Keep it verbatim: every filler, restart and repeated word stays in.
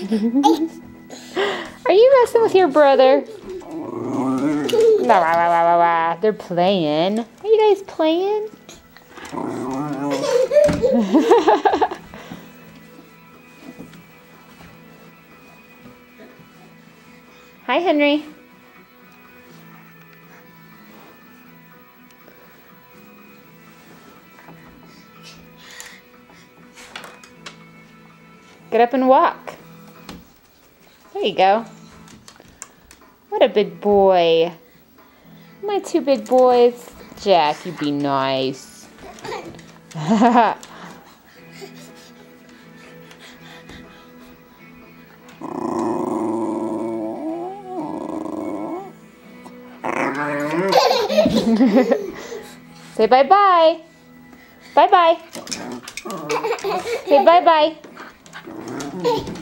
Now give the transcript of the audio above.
Are you messing with your brother? They're playing. Are you guys playing? Hi, Henry. Get up and walk. There you go. What a big boy. My two big boys. Jack, you be nice. Say bye-bye. Bye-bye. Say bye-bye.